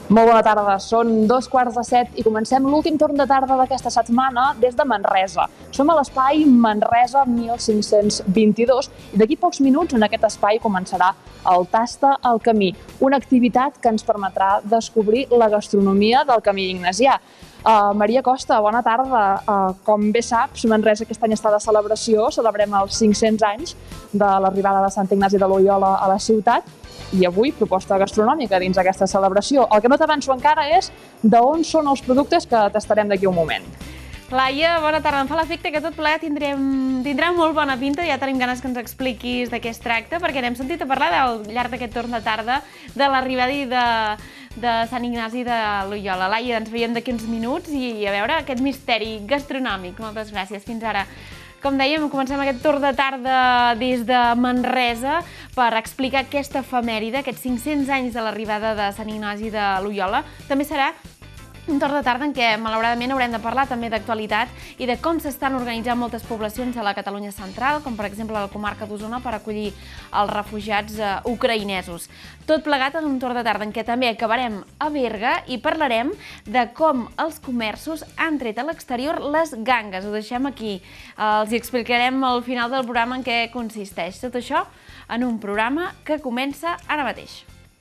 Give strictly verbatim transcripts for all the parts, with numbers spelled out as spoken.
Molt bona tarda, són dos quarts de set i comencem l'últim torn de tarda d'aquesta setmana des de Manresa. Som a l'espai Manresa mil cinc-cents vint-i-dos i d'aquí pocs minuts en aquest espai començarà el Tasta el Camí, una activitat que ens permetrà descobrir la gastronomia del Camí Ignasià. Uh, Maria Costa, bona tarda. Uh, com bé saps, Manresa aquest any està de celebració, celebrem els cinc-cents anys de l'arribada de Sant Ignasi de Loyola a la ciutat i avui proposta gastronòmica dins d'aquesta celebració. El que no t'avanço encara és d'on són els productes que tastarem d'aquí un moment. Laia, bona tarda. Em fa l'efecte que tot plegat tindrem, tindrà molt bona pinta. Ja tenim ganes que ens expliquis de què es tracta, perquè n'hem sentit a parlar al llarg d'aquest torn de tarda de l'arribada de, de Sant Ignasi de Loyola. Laia, ens veiem d'aquí uns minuts i a veure aquest misteri gastronòmic. Moltes gràcies. Fins ara. Com dèiem, comencem aquest torn de tarda des de Manresa per explicar aquesta efemèride, aquests cinc-cents anys de l'arribada de Sant Ignasi de Loyola. També serà un torn de tarda en què, malauradament, haurem de parlar també d'actualitat i de com s'estan organitzant moltes poblacions a la Catalunya central, com per exemple la comarca d'Osona, per acollir els refugiats eh, ucraïnesos. Tot plegat en un torn de tarda en què també acabarem a Berga i parlarem de com els comerços han tret a l'exterior les gangues. Ho deixem aquí. Els hi explicarem al final del programa en què consisteix. Tot això en un programa que comença ara mateix.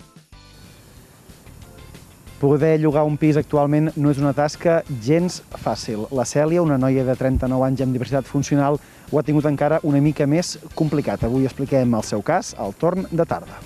Poder llogar un pis actualment no és una tasca gens fàcil. La Cèlia, una noia de trenta-nou anys amb diversitat funcional, ho ha tingut encara una mica més complicat. Avui expliquem el seu cas al torn de tarda.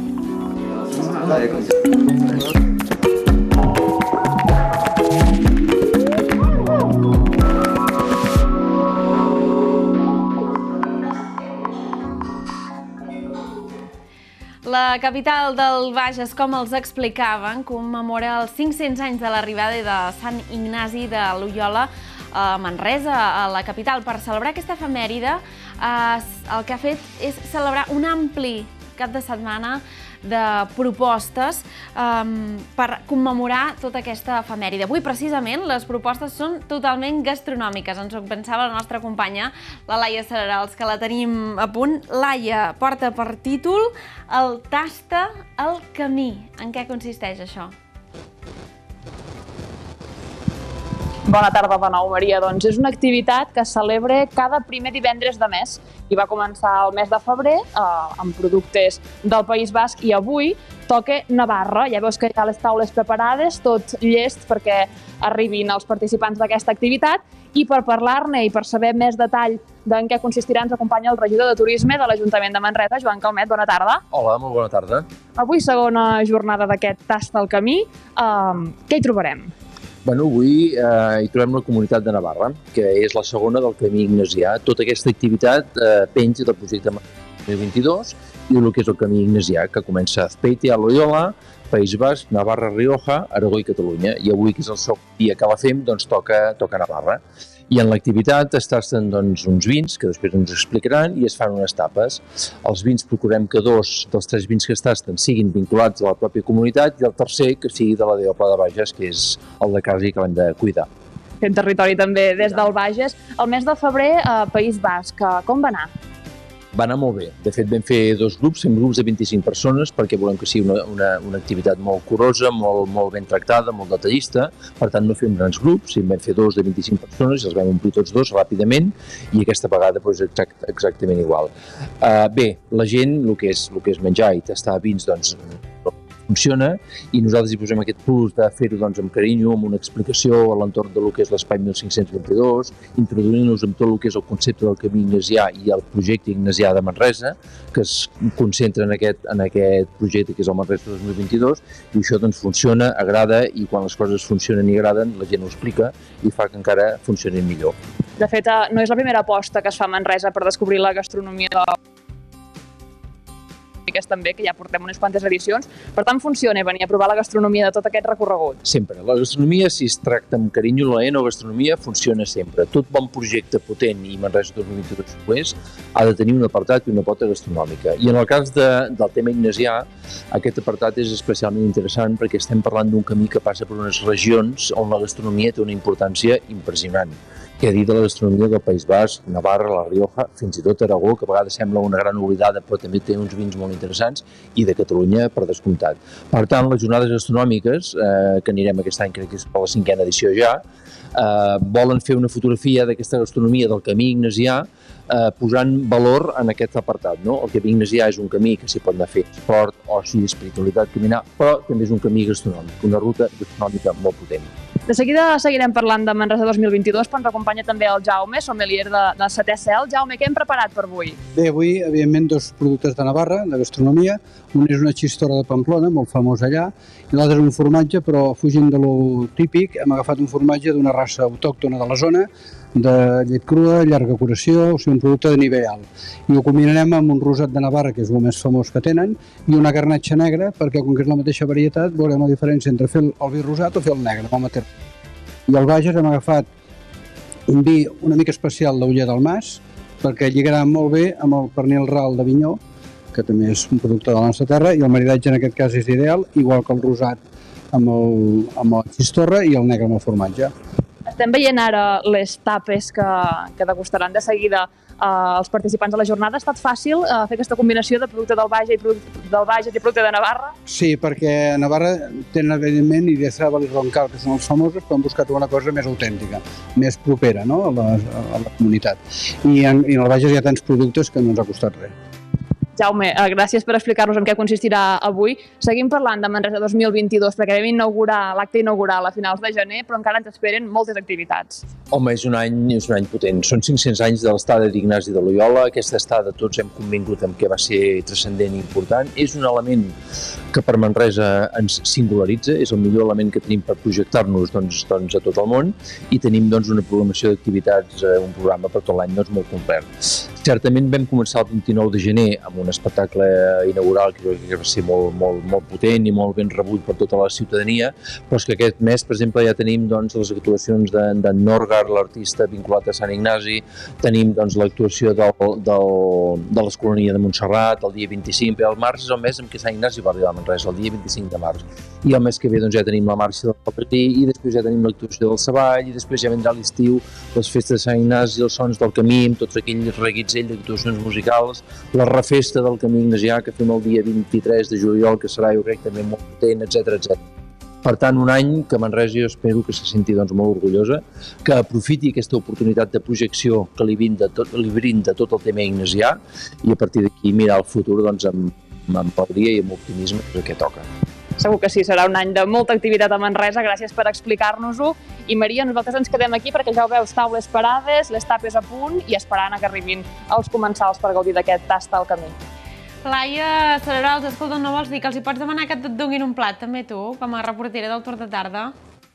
La capital del Bages, com els explicaven, commemora els cinc-cents anys de l'arribada de Sant Ignasi de Loyola a Manresa, a la capital. Per celebrar aquesta efemèride, el que ha fet és celebrar un ampli cap de setmana de propostes per commemorar tota aquesta efemèride. Avui, precisament, les propostes són totalment gastronòmiques. Ens ho pensava la nostra companya, la Laia Sararals, que la tenim a punt. Laia, porta per títol el Tasta el Camí. En què consisteix això? Bona tarda de nou, Maria. Doncs és una activitat que es celebra cada primer divendres de mes i va començar el mes de febrer eh, amb productes del País Basc i avui toca Navarra. Ja veus que hi ha les taules preparades, tot llest perquè arribin els participants d'aquesta activitat i per parlar-ne i per saber més detall d'en què consistirà ens acompanya el regidor de Turisme de l'Ajuntament de Manresa, Joan Calmet. Bona tarda. Hola, molt bona tarda. Avui segona jornada d'aquest Tasta al Camí. Eh, què hi trobarem? Bueno, avui eh, hi trobem la comunitat de Navarra, que és la segona del Camí Ignasià. Tota aquesta activitat eh, penja del projecte dos mil vint-i-dos i del que és el Camí Ignasià, que comença a Azpeitia, Loyola, País Basc, Navarra, Rioja, Aragó i Catalunya. I avui, que és el segon dia que la fem, doncs toca, toca Navarra. I en l'activitat es tasten doncs, uns vins, que després ens explicaran, i es fan unes tapes. Els vins procurem que dos dels tres vins que es tasten siguin vinculats a la pròpia comunitat i el tercer que sigui de la D O P A de Bages, que és el de casa i que l'hem de cuidar. Fent territori també des del Bages. El mes de febrer a País Basc, com va anar? Va anar molt bé. De fet, vam fer dos grups, fem grups de vint-i-cinc persones, perquè volem que sigui una, una, una activitat molt curosa, molt, molt ben tractada, molt detallista. Per tant, no fem grans grups, en vam fer dos de vint-i-cinc persones, els vam omplir tots dos ràpidament, i aquesta vegada és exact, exactament igual. Uh, bé, la gent, el que és, el que és menjar i tastar vins, doncs, funciona, i nosaltres hi posem aquest plus de fer-ho doncs, amb carinyo, amb una explicació a l'entorn del que és l'espai mil cinc-cents vint-i-dos, introduint-nos amb tot el que és el concepte del Camí Ignasià i el projecte Ignasià de Manresa, que es concentra en aquest, en aquest projecte que és el Manresa dos mil vint-i-dos, i això doncs, funciona, agrada, i quan les coses funcionen i agraden, la gent ho explica i fa que encara funcionin millor. De fet, no és la primera aposta que es fa a Manresa per descobrir la gastronomia de també, que ja portem unes quantes edicions. Per tant, funciona venir a provar la gastronomia de tot aquest recorregut? Sempre. La gastronomia, si es tracta amb carinyo, la enogastronomia funciona sempre. Tot bon projecte potent, i Manresa dos mil vint-i-dos ho és, ha de tenir un apartat i una pota gastronòmica. I en el cas de, del tema ignasià, aquest apartat és especialment interessant perquè estem parlant d'un camí que passa per unes regions on la gastronomia té una importància impressionant. Què dir de la gastronomia del País Basc, Navarra, La Rioja, fins i tot Aragó, que a vegades sembla una gran oblidada, però també té uns vins molt interessants, i de Catalunya, per descomptat. Per tant, les jornades gastronòmiques, eh, que anirem aquest any, crec que és per la cinquena edició ja, eh, volen fer una fotografia d'aquesta gastronomia del camí ignasià, eh, posant valor en aquest apartat. No? El camí ignasià és un camí que s'hi pot anar a fer esport, oci, espiritualitat, caminar, però també és un camí gastronòmic, una ruta gastronòmica molt potent. De seguida seguirem parlant de Manresa dos mil vint-i-dos, però ens acompanya també el Jaume, sommelier de, de Setè Cel. Jaume, què hem preparat per avui? Bé, avui, evidentment, dos productes de Navarra, de gastronomia. Un és una xistorra de Pamplona, molt famosa allà, i l'altre és un formatge, però fugint de lo típic, hem agafat un formatge d'una raça autòctona de la zona, de llet crua, llarga curació, o sigui, un producte de nivell alt. I ho combinarem amb un rosat de Navarra, que és el més famós que tenen, i una garnatxa negra, perquè com que és la mateixa varietat, veurem la diferència entre fer el vi rosat o fer el negre, el mateix. I al Bages hem agafat un vi una mica especial d'Uller del Mas, perquè lligarà molt bé amb el pernil ral d'Avinyó, que també és un producte de la nostra terra, i el maridatge en aquest cas és ideal, igual que el rosat amb, el, amb la xistorra i el negre amb el formatge. Estem veient ara les tapes que, que degustaran de seguida eh, els participants de la jornada. Ha estat fàcil eh, fer aquesta combinació de producte del Bages i producte, del Bages i producte de Navarra? Sí, perquè a Navarra tenen evidentment Idiazabal i Roncal, que són els famosos, però han buscat una cosa més autèntica, més propera, no?, a, la, a la comunitat. I en, i en el Bages hi ha tants productes que no ens ha costat res. Jaume, gràcies per explicar-nos en què consistirà avui. Seguim parlant de Manresa dos mil vint-i-dos perquè vam inaugurar l'acte inaugural a finals de gener, però encara ens esperen moltes activitats. Home, és un any, és un any potent. Són cinc-cents anys de l'estada d'Ignasi de Loyola. Aquesta estada tots hem convingut amb què va ser transcendent i important. És un element que per Manresa ens singularitza, és el millor element que tenim per projectar-nos doncs, doncs, a tot el món, i tenim doncs, una programació d'activitats, un programa per tot l'any doncs, molt complet. Certament vam començar el vint-i-nou de gener amb un espectacle inaugural que va ser molt, molt, molt potent i molt ben rebut per tota la ciutadania, però és que aquest mes, per exemple, ja tenim doncs, les actuacions de, de Norgar, l'artista vinculat a Sant Ignasi, tenim doncs, l'actuació del, del, de l'Escolania de Montserrat el dia vint-i-cinc, però el març és el mes en què Sant Ignasi va arribar a Manresa, el dia vint-i-cinc de març. I el mes que ve doncs, ja tenim la marxa del Papatí, i després ja tenim l'actuació del Savall, i després ja vendrà l'estiu, les festes de Sant Ignasi, els sons del camí, amb tots aquells reguitzell d'actuacions musicals, la refesta del camí ignasià que fem el dia vint-i-tres de juliol, que serà, jo crec, també molt potent, etcètera, etcètera. Per tant, un any que Manresa jo espero que se senti doncs, molt orgullosa, que aprofiti aquesta oportunitat de projecció que li brinda tot, li brinda tot el tema ignasià, i a partir d'aquí mirar el futur doncs, amb, amb alegria i amb optimisme, que és el que toca. Segur que sí, serà un any de molta activitat a Manresa, gràcies per explicar-nos-ho. I Maria, nosaltres ens quedem aquí perquè ja ho veus, taules parades, les tapes a punt i esperant a que arribin els comensals per gaudir d'aquest tast al camí. Laia Cererols, escolta, no vols dir que els hi pots demanar que et donin un plat, també tu, com a reportera del Torn de Tarda?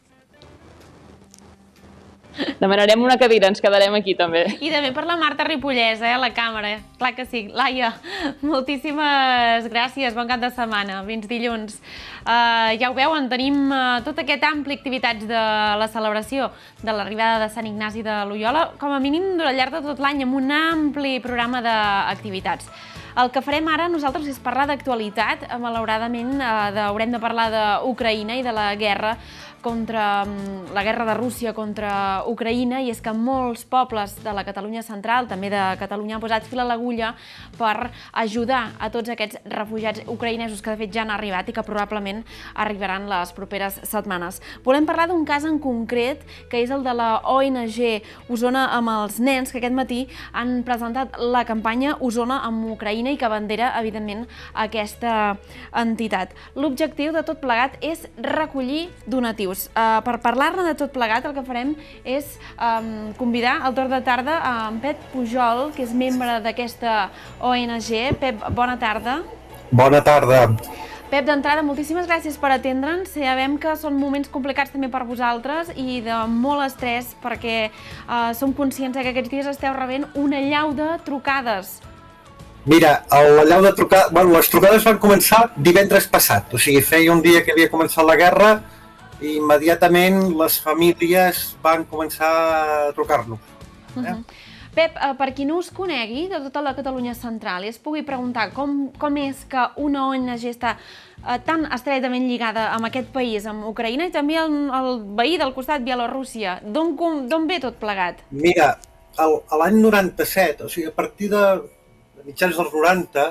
Demanarem una cadira, ens quedarem aquí també. I també per la Marta Ripollès, eh, a la càmera. Clar que sí. Laia, moltíssimes gràcies, bon cap de setmana, fins dilluns. Uh, ja ho veuen, tenim uh, tot aquest ampli activitats de la celebració de l'arribada de Sant Ignasi de Loyola, com a mínim al llarg de tot l'any, amb un ampli programa d'activitats. El que farem ara nosaltres és parlar d'actualitat. Malauradament uh, haurem de parlar d'Ucraïna i de la guerra contra la guerra de Rússia contra Ucraïna, i és que molts pobles de la Catalunya central, també de Catalunya, han posat fil a l'agulla per ajudar a tots aquests refugiats ucraïnesos que de fet ja han arribat i que probablement arribaran les properes setmanes. Volem parlar d'un cas en concret, que és el de la O N G Osona amb els nens, que aquest matí han presentat la campanya Osona amb Ucraïna i que abandera, evidentment, aquesta entitat. L'objectiu de tot plegat és recollir donatius. Uh, per parlar-ne de tot plegat, el que farem és um, convidar al Torn de Tarda a en Pep Pujol, que és membre d'aquesta O N G. Pep, bona tarda. Bona tarda. Pep, d'entrada, moltíssimes gràcies per atendre'ns. Sabem que són moments complicats també per vosaltres i de molt estrès, perquè uh, som conscients que aquests dies esteu rebent una allau de trucades. Mira, l'allau de trucades... Bueno, les trucades van començar divendres passat, o sigui, feia un dia que havia començat la guerra i immediatament les famílies van començar a trucar-nos. Uh-huh. Pep, per qui no us conegui de tota la Catalunya central i es pugui preguntar com és que una O N G està tan estretament lligada amb aquest país, amb Ucraïna, i també el veí del costat, Bielorússia, d'on ve tot plegat? Mira, l'any noranta-set, o sigui, a partir de mitjans dels noranta,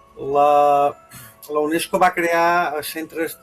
la UNESCO va crear centres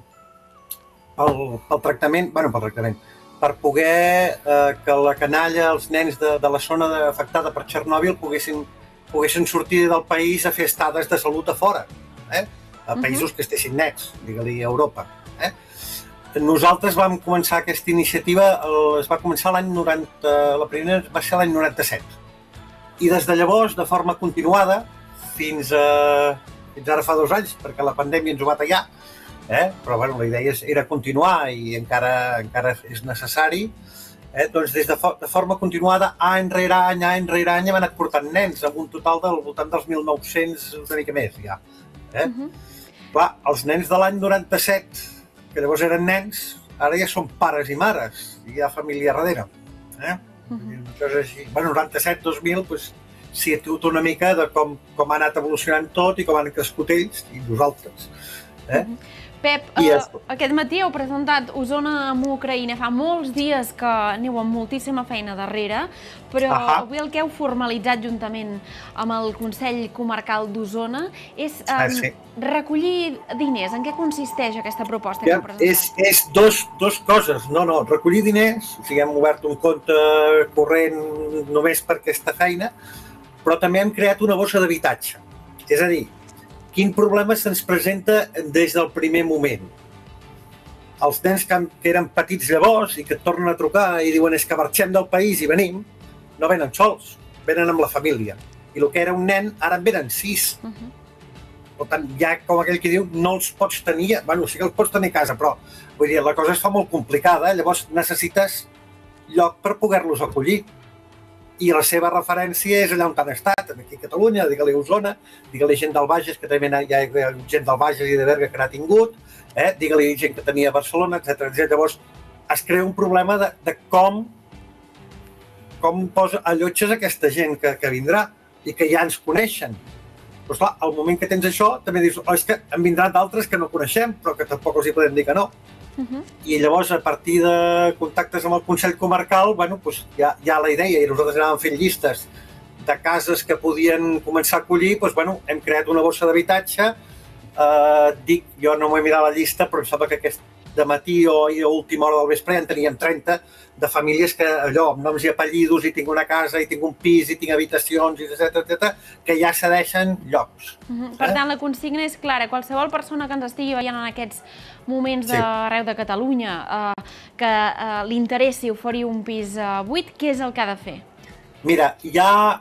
pel tractament, bueno, pel tractament, per poder que la canalla, els nens de la zona afectada per Txernòbil poguessin sortir del país a fer estades de salut a fora, a països que estessin nets, digue-li a Europa. Nosaltres vam començar aquesta iniciativa, es va començar l'any noranta, la primera va ser l'any noranta-set. I des de llavors, de forma continuada, fins ara fa dos anys, perquè la pandèmia ens ho va tallar, però la idea era continuar i encara és necessari, doncs des de forma continuada, any rere any, any rere any, hem anat portant nens, amb un total del voltant dels mil nou-cents, una mica més, ja. Clar, els nens de l'any noranta-set, que llavors eren nens, ara ja són pares i mares, i hi ha família darrere. Bueno, noranta-set dos mil, situa una mica de com ha anat evolucionant tot i com han crescut ells i nosaltres. Pep, aquest matí heu presentat Osona amb Ucraïna. Fa molts dies que aneu amb moltíssima feina darrere, però avui el que heu formalitzat juntament amb el Consell Comarcal d'Osona és recollir diners. En què consisteix aquesta proposta que heu presentat? És dues coses. No, no, recollir diners, o sigui, hem obert un compte corrent només per aquesta feina, però també hem creat una bossa d'habitatge. És a dir, quin problema se'ns presenta des del primer moment? Els nens que eren petits llavors i que et tornen a trucar i diuen és que marxem del país i venim, no venen sols, venen amb la família. I el que era un nen, ara en venen sis. Per tant, ja com aquell que diu, no els pots tenir, bueno, sí que els pots tenir a casa, però vull dir, la cosa es fa molt complicada, llavors necessites lloc per poder-los acollir. I la seva referència és allà on han estat, aquí a Catalunya, digue-li a Osona, digue-li gent del Bages, que també hi ha gent del Bages i de Berga que n'ha tingut, digue-li gent que tenia a Barcelona, etcètera. Llavors es crea un problema de com allotges aquesta gent que vindrà i que ja ens coneixen. Però esclar, al moment que tens això, també dius, oh, és que en vindran d'altres que no coneixem, però que tampoc els hi podem dir que no. I llavors, a partir de contactes amb el Consell Comarcal, hi ha la idea, i nosaltres anàvem fent llistes de cases que podien començar a acollir, hem creat una bossa d'habitatge. Dic, jo no m'he mirat la llista, però em sembla que aquest dematí o a última hora del vespre ja en teníem trenta de famílies que allò, amb noms i apellidos, i tinc una casa, i tinc un pis, i tinc habitacions, etcètera, que ja cedeixen llocs. Per tant, la consigna és clara. Qualsevol persona que ens estigui veient en aquests moments d'arreu de Catalunya que li interessi oferir un pis buit, què és el que ha de fer? Mira, hi ha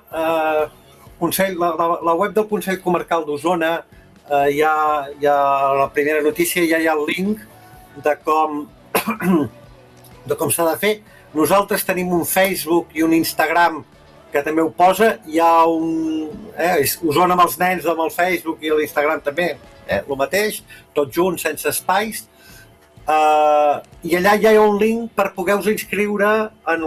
la web del Consell Comarcal d'Osona, hi ha la primera notícia, ja hi ha el link de com s'ha de fer. Nosaltres tenim un Facebook i un Instagram que també ho posa. Hi ha un... Osona amb els nens amb el Facebook i l'Instagram també, el mateix, tot junt, sense espais. I allà hi ha un link per poder-vos inscriure en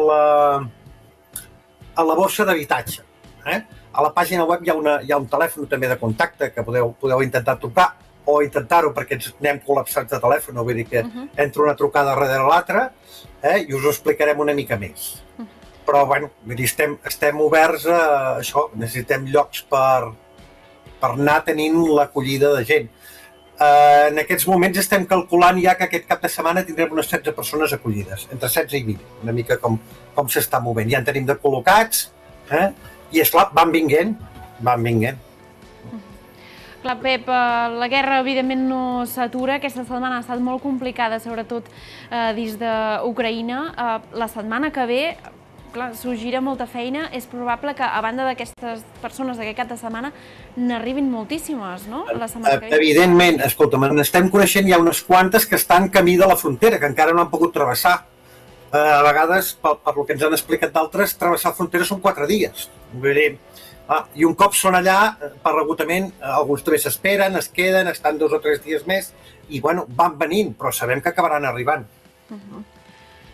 la bossa d'habitatge. A la pàgina web hi ha un telèfon també de contacte que podeu intentar trucar o intentar-ho perquè ens anem col·lapsats de telèfon, vull dir que entra una trucada darrere l'altra i us ho explicarem una mica més. Però, bueno, estem oberts a això, necessitem llocs per anar tenint l'acollida de gent. En aquests moments estem calculant ja que aquest cap de setmana tindrem unes setze persones acollides, entre setze i vint, una mica com s'està movent. Ja en tenim de col·locats i, esclar, van vinguent, van vinguent. Clar, Pep, la guerra evidentment no s'atura. Aquesta setmana ha estat molt complicada, sobretot dins d'Ucraïna. La setmana que ve, clar, s'ho gira molta feina. És probable que, a banda d'aquestes persones d'aquest cap de setmana, n'arribin moltíssimes, no? Evidentment, escolta, n'estem coneixent, hi ha unes quantes que estan camí de la frontera, que encara no han pogut travessar. A vegades, pel que ens han explicat d'altres, travessar la frontera són quatre dies. Vull dir, i un cop són allà, per rebotament, alguns també s'esperen, es queden, estan dos o tres dies més i, bueno, van venint, però sabem que acabaran arribant.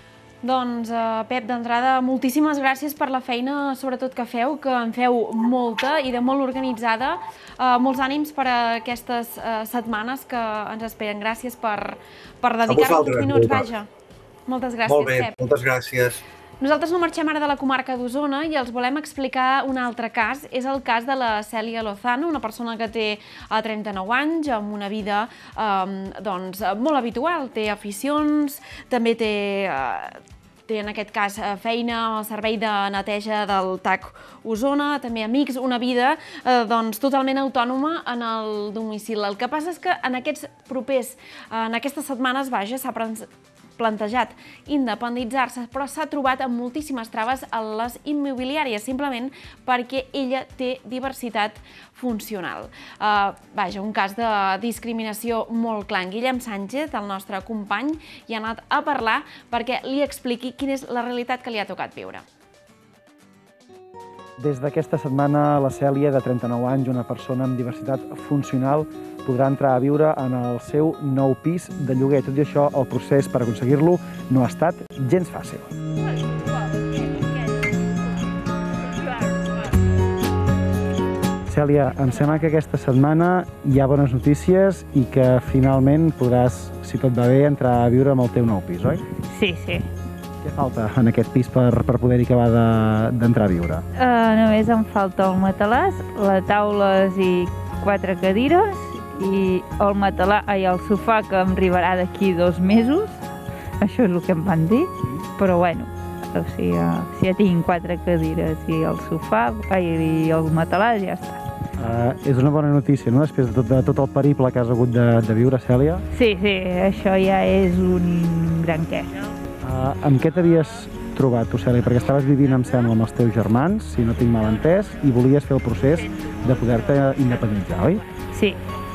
Doncs, uh, Pep, d'entrada, moltíssimes gràcies per la feina, sobretot que feu, que en feu molta i de molt organitzada. Uh, molts ànims per a aquestes uh, setmanes que ens esperen. Gràcies per, per dedicar-nos uns minuts, vaja. Moltes gràcies, Molt bé, Pep. moltes gràcies. Nosaltres no marxem ara de la comarca d'Osona i els volem explicar un altre cas. És el cas de la Cèlia Lozano, una persona que té trenta-nou anys, amb una vida eh, doncs, molt habitual. Té aficions, també té, eh, té en aquest cas feina al servei de neteja del T A C Osona, també amics, una vida eh, doncs, totalment autònoma en el domicili. El que passa és que en aquests propers, en aquestes setmanes, vaja, s'ha plantejat independitzar-se, però s'ha trobat amb moltíssimes traves a les immobiliàries, simplement perquè ella té diversitat funcional. Uh, vaja, un cas de discriminació molt clar. Guillem Sánchez, el nostre company, hi ha anat a parlar perquè li expliqui quina és la realitat que li ha tocat viure. Des d'aquesta setmana, la Cèlia, de trenta-nou anys, una persona amb diversitat funcional, podrà entrar a viure en el seu nou pis de lloguer. Tot i això, el procés per aconseguir-lo no ha estat gens fàcil. Cèlia, em sembla que aquesta setmana hi ha bones notícies i que finalment podràs, si tot va bé, entrar a viure amb el teu nou pis, oi? Sí, sí. Què falta en aquest pis per, per poder-hi acabar d'entrar a viure? Uh, només em falta el matalàs, les taules i quatre cadires, i el matalà i el sofà, que em arribarà d'aquí dos mesos. Això és el que em van dir, però bueno, o sigui, si ja tinc quatre cadires i el sofà i el matalàs, ja està. Uh, és una bona notícia, no?, després de tot, de tot el periple que has hagut de, de viure, Cèlia. Sí, sí, això ja és un gran què. Uh, amb què t'havies trobat, tu, Cèlia? Perquè estaves vivint, em sembla, amb els teus germans, si no tinc mal entès, i volies fer el procés de poder-te independitzar, oi? Sí.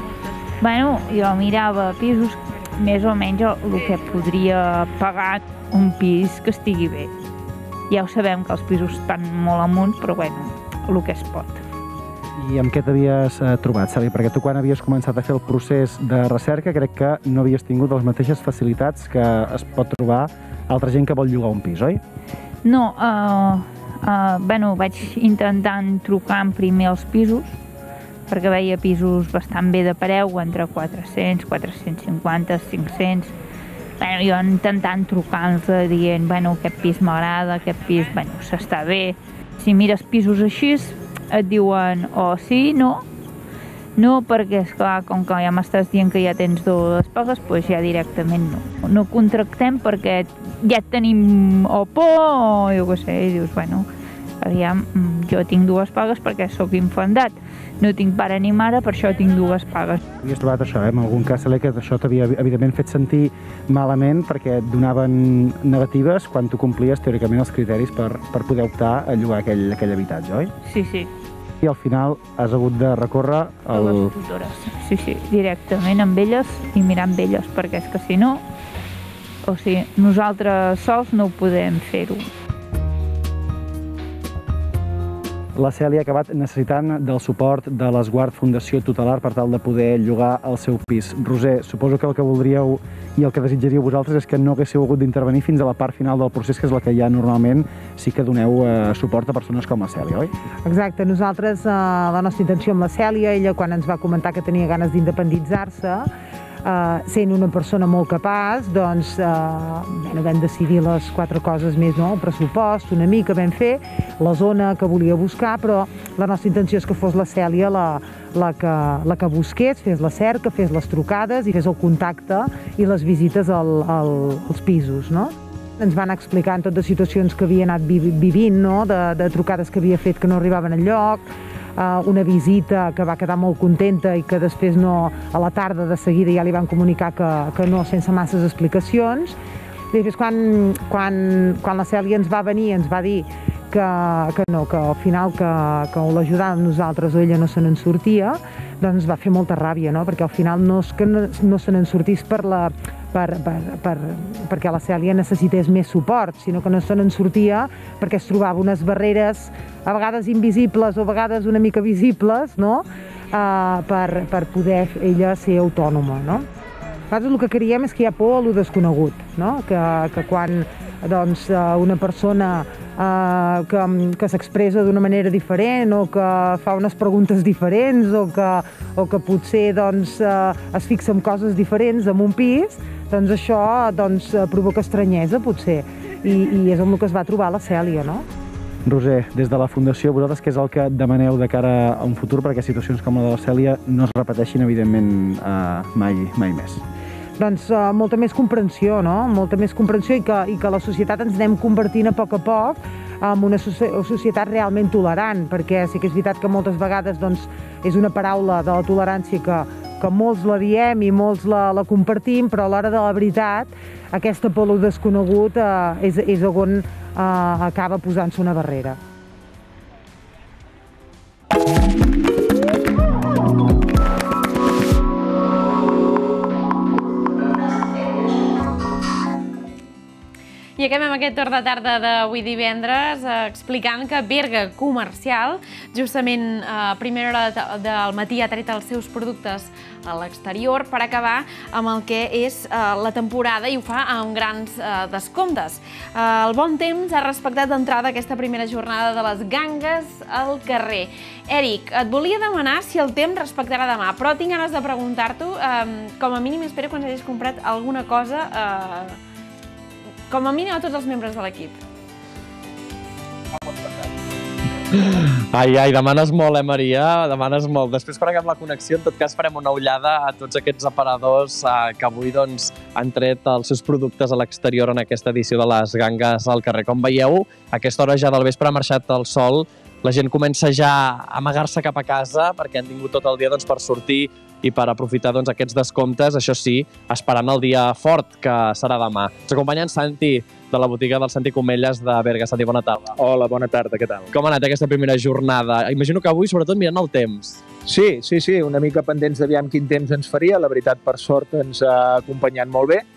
Bueno, jo mirava pisos més o menys el que podria pagar un pis que estigui bé. Ja ho sabem que els pisos estan molt amunt, però bueno, el que es pot. I amb què t'havies eh, trobat, Cèlia? Perquè tu, quan havies començat a fer el procés de recerca, crec que no havies tingut les mateixes facilitats que es pot trobar altra gent que vol llogar un pis, oi? No, uh, uh, bueno, vaig intentant trucar primer als pisos, perquè veia pisos bastant bé de preu, entre quatre-cents, quatre-cents cinquanta, cinc-cents. Bueno, jo intentant trucar-los dient, bueno, aquest pis m'agrada, aquest pis, bueno, s'està bé. Si mires pisos així, et diuen o oh, sí, no. No, perquè, esclar, com que ja m'estàs dient que ja tens dues pagues, doncs ja directament no. No contractem perquè ja tenim o por o jo què sé, i dius, bueno, aviam, jo tinc dues pagues perquè sóc infantat. No tinc pare ni mare, per això tinc dues pagues. Havies trobat això, eh? En algun cas, Cèlia, que això t'havia evidentment fet sentir malament perquè et donaven negatives quan tu complies teòricament els criteris per, per poder optar a llogar aquell, aquell habitatge, oi? Sí, sí. I al final has hagut de recórrer a el... les tutores. Sí, sí, directament amb elles i mirar amb elles, perquè és que si no, o sigui, nosaltres sols no ho podem fer-ho. La Cèlia ha acabat necessitant del suport de l'Esguard Fundació Tutelar per tal de poder llogar el seu pis. Roser, suposo que el que voldríeu i el que desitjaríeu vosaltres és que no haguéssiu hagut d'intervenir fins a la part final del procés, que és la que ja normalment sí que doneu eh, suport a persones com la Cèlia, oi? Exacte. Nosaltres, eh, la nostra intenció amb la Cèlia, ella quan ens va comentar que tenia ganes d'independitzar-se, Uh, sent una persona molt capaç, doncs uh, bueno, vam decidir les quatre coses més, no? El pressupost, una mica vam fer, la zona que volia buscar, però la nostra intenció és que fos la Cèlia la, la, que, la que busqués, fes la cerca, fes les trucades i fes el contacte i les visites al, al, als pisos, no? Ens van explicant totes les situacions que havia anat vivint, no? de, de trucades que havia fet que no arribaven enlloc, Uh, una visita que va quedar molt contenta i que després no, a la tarda de seguida ja li van comunicar que, que no, sense masses explicacions. I després quan, quan, quan la Cèlia ens va venir ens va dir que, que no, que al final que, que o l'ajudàvem nosaltres o ella no se n'en sortia, doncs va fer molta ràbia, no? Perquè al final no és que no, no se n'en sortís per la, per, per, per, perquè la Cèlia necessités més suport, sinó que no se n'en sortia perquè es trobava unes barreres a vegades invisibles o a vegades una mica visibles, no? Uh, per, per poder ella ser autònoma, no? Nosaltres el que creiem és que hi ha por a lo desconegut, no? Que, que quan doncs, una persona eh, que, que s'expressa d'una manera diferent o que fa unes preguntes diferents o que, o que potser doncs, eh, es fixa en coses diferents en un pis, doncs això doncs, provoca estranyesa, potser. I, i és amb el que es va trobar la Cèlia, no? Roser, des de la Fundació, vosaltres què és el que demaneu de cara a un futur perquè situacions com la de la Cèlia no es repeteixin, evidentment, eh, mai, mai més? Doncs uh, molta més comprensió, no? Molta més comprensió i que, i que la societat ens anem convertint a poc a poc en una societat realment tolerant, perquè sí que és veritat que moltes vegades doncs, és una paraula de la tolerància que, que molts la diem i molts la, la compartim, però a l'hora de la veritat aquesta por a lo desconegut eh, és, és on eh, acaba posant-se una barrera. I acabem aquest torn de tarda d'avui divendres explicant que Berga Comercial justament a primera hora del matí ha tret els seus productes a l'exterior per acabar amb el que és la temporada i ho fa amb grans descomptes. El bon temps ha respectat d'entrada aquesta primera jornada de les gangues al carrer. Eric, et volia demanar si el temps respectarà demà, però tinc ganes de preguntar-t'ho, com a mínim espero que ens hagis comprat alguna cosa com a mínim a tots els membres de l'equip. Ai, ai, demanes molt, eh, Maria? Demanes molt. Després, quan acabem la connexió, en tot cas farem una ullada a tots aquests aparadors eh, que avui doncs, han tret els seus productes a l'exterior en aquesta edició de les gangues al carrer. Com veieu, a aquesta hora ja del vespre ha marxat el sol, la gent comença ja a amagar-se cap a casa perquè han tingut tot el dia doncs, per sortir i per aprofitar doncs, aquests descomptes, això sí, esperant el dia fort, que serà demà. Ens acompanya en Santi, de la botiga del Santi Comelles de Berga. Santi, bona tarda. Hola, bona tarda, què tal? Com ha anat aquesta primera jornada? Imagino que avui, sobretot, mirant el temps. Sí, sí, sí, una mica pendents d'aviam quin temps ens faria. La veritat, per sort, ens ha acompanyat molt bé.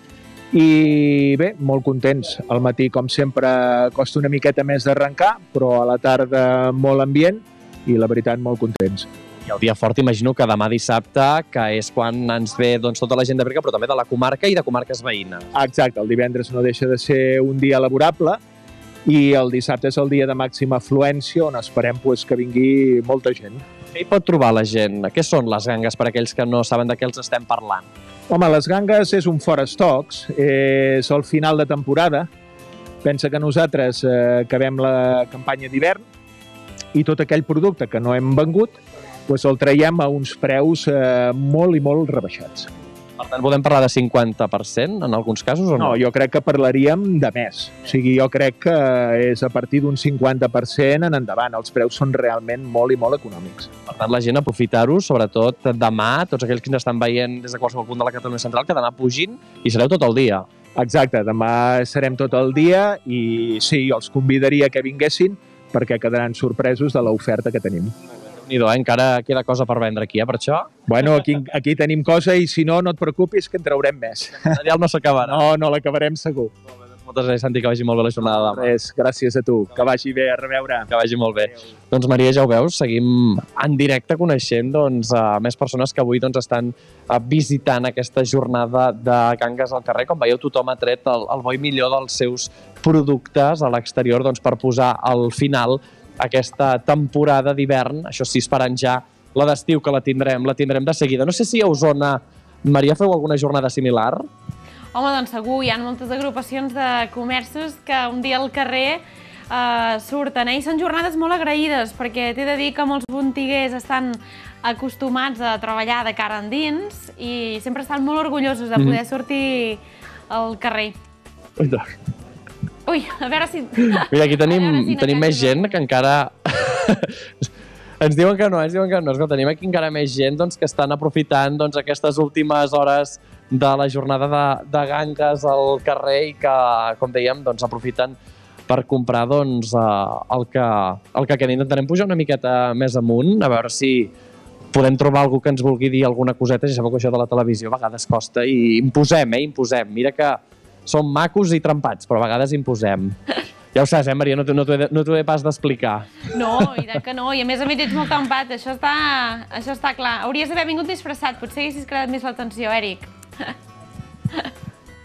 I bé, molt contents. Al matí, com sempre, costa una miqueta més d'arrencar, però a la tarda molt ambient i, la veritat, molt contents. I el dia fort, imagino que demà dissabte, que és quan ens ve doncs, tota la gent de Berga, però també de la comarca i de comarques veïnes. Exacte, el divendres no deixa de ser un dia laborable i el dissabte és el dia de màxima afluència on esperem pues, que vingui molta gent. Què hi pot trobar la gent? Què són les gangues per aquells que no saben de què els estem parlant? Home, les gangues és un fora stocks, és el final de temporada. Pensa que nosaltres eh, acabem la campanya d'hivern i tot aquell producte que no hem vengut pues el traiem a uns preus eh, molt i molt rebaixats. Per tant, podem parlar de cinquanta per cent en alguns casos o no? No, jo crec que parlaríem de més. O sigui, jo crec que és a partir d'un cinquanta per cent en endavant. Els preus són realment molt i molt econòmics. Per tant, la gent aprofitar-ho, sobretot demà, tots aquells que ens estan veient des de qualsevol punt de la Catalunya Central, que demà pugin i sereu tot el dia. Exacte, demà serem tot el dia i sí, jo els convidaria que vinguessin perquè quedaran sorpresos de l'oferta que tenim. Déu-n'hi-do, eh? Encara queda cosa per vendre aquí, eh, per això? Bueno, aquí, aquí tenim cosa i si no, no et preocupis que en traurem més. El no s'acabarà. No, no l'acabarem segur. Moltes gràcies, Santi, que vagi molt bé la jornada de demà. Res, gràcies a tu. Que vagi bé, a reveure. Que vagi molt bé. Adeu. Doncs, Maria, ja ho veus, seguim en directe coneixent doncs, a més persones que avui doncs, estan visitant aquesta jornada de gangues al carrer. Com veieu, tothom ha tret el, el bo i millor dels seus productes a l'exterior doncs, per posar al final aquesta temporada d'hivern, això sí, esperant ja la d'estiu, que la tindrem, la tindrem de seguida. No sé si a Osona, Maria, feu alguna jornada similar? Home, doncs segur, hi ha moltes agrupacions de comerços que un dia al carrer eh, surten, eh? I són jornades molt agraïdes, perquè t'he de dir que molts botiguers estan acostumats a treballar de cara endins i sempre estan molt orgullosos de poder sortir al carrer. Ui, doncs. Ui, a veure si... Mira, aquí tenim, si tenim més gent que encara... ens diuen que no, ens diuen que no. Escolta, tenim aquí encara més gent doncs, que estan aprofitant doncs, aquestes últimes hores de la jornada de, de gangues al carrer i que, com dèiem, doncs, aprofiten per comprar doncs, el, que, el que queda. Intentarem pujar una miqueta més amunt, a veure si podem trobar algú que ens vulgui dir alguna coseta. Ja sabeu que això de la televisió a vegades costa i imposem, eh, imposem. Mira que som macos i trempats, però a vegades imposem. Ja ho saps, eh, Maria? No t'ho he, no he pas d'explicar. No, i tant que no. I a més a més ets molt trempat. Això està, això està clar. Hauries d'haver vingut disfressat. Potser haguessis creat més l'atenció, Eric.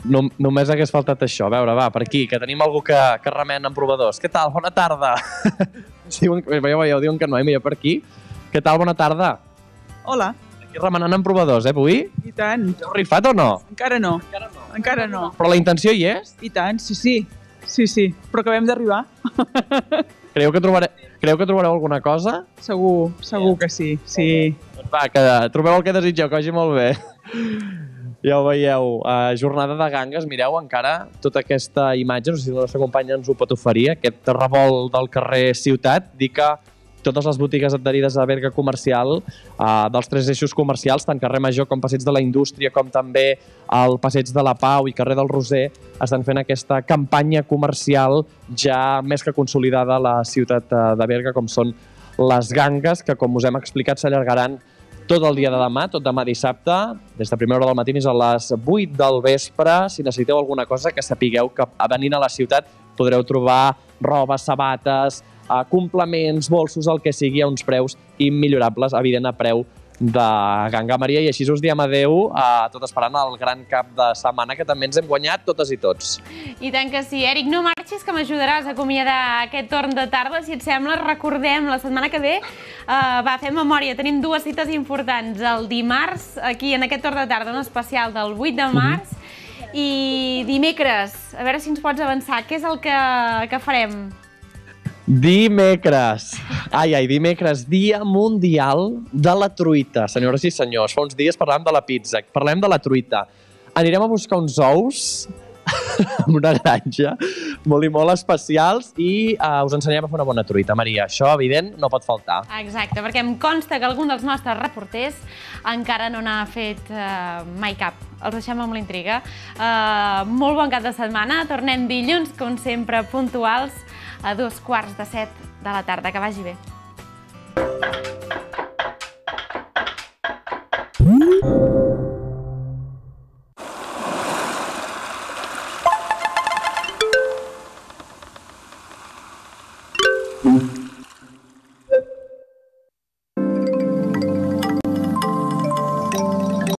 No, només hagués faltat això. A veure, va, per aquí, que tenim algú que, que remena amb provadors. Què tal? Bona tarda. Diuen, veieu, veieu, diuen que no, eh? Mira, per aquí. Què tal? Bona tarda. Hola. Aquí remenant amb provadors, eh, avui? I tant. Heu rifat o no? Encara no. Encara no. Encara no. Però la intenció hi és? I tant, sí, sí. Sí, sí. Però acabem d'arribar. Creieu que, trobare... Creieu que trobareu alguna cosa? Segur, segur que sí, sí. Doncs va, que trobeu el que desitgeu, que vagi molt bé. Ja ho veieu, uh, jornada de gangues, mireu encara tota aquesta imatge, no sé si la nostra companya ens ho pot oferir, aquest revolt del carrer Ciutat, dir que totes les botigues adherides a Berga Comercial, uh, dels tres eixos comercials, tant carrer Major com Passeig de la Indústria, com també el Passeig de la Pau i carrer del Roser, estan fent aquesta campanya comercial ja més que consolidada a la ciutat de Berga, com són les gangues, que com us hem explicat s'allargaran tot el dia de demà, tot demà dissabte, des de primera hora del matí fins a les vuit del vespre. Si necessiteu alguna cosa, que sapigueu que venint a la ciutat podreu trobar roba, sabates, complements, bolsos, el que sigui, a uns preus immillorables, evident a preu de Ganga Maria. I així us diem adeu, a tot esperant el gran cap de setmana, que també ens hem guanyat totes i tots. I tant que sí. Eric, no marxis, que m'ajudaràs a acomiadar aquest torn de tarda. Si et sembla, recordem la setmana que ve. Uh, va, fem memòria. Tenim dues cites importants. El dimarts, aquí en aquest torn de tarda, un especial del vuit de març. Uh-huh. I dimecres, a veure si ens pots avançar. Què és el que, que farem? Dimecres. Ai, ai, dimecres, Dia Mundial de la Truita. Senyores i senyors, fa uns dies parlàvem de la pizza, parlem de la truita. Anirem a buscar uns ous en una granja molt i molt especials i uh, us ensenyarem a fer una bona truita. Maria, això, evident, no pot faltar. Exacte, perquè em consta que algun dels nostres reporters encara no n'ha fet uh, mai cap. Els deixem amb la intriga. Uh, molt bon cap de setmana. Tornem dilluns, com sempre, puntuals, a dos quarts de set de la tarda. Que vagi bé.